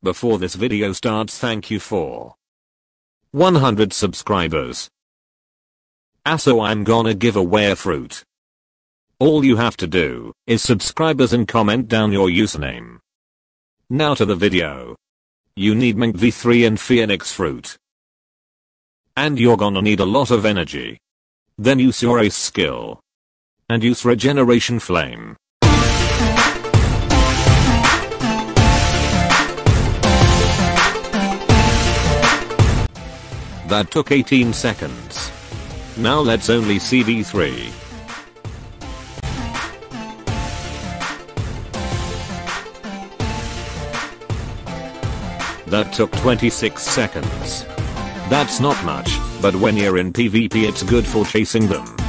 Before this video starts, thank you for 100 subscribers. So I'm gonna give away a fruit. All you have to do is subscribers and comment down your username. Now to the video. You need Mango V3 and Phoenix fruit. And you're gonna need a lot of energy. Then use your ace skill. And use regeneration flame. That took 18 seconds. Now let's only see V3. That took 26 seconds. That's not much, but when you're in PvP it's good for chasing them.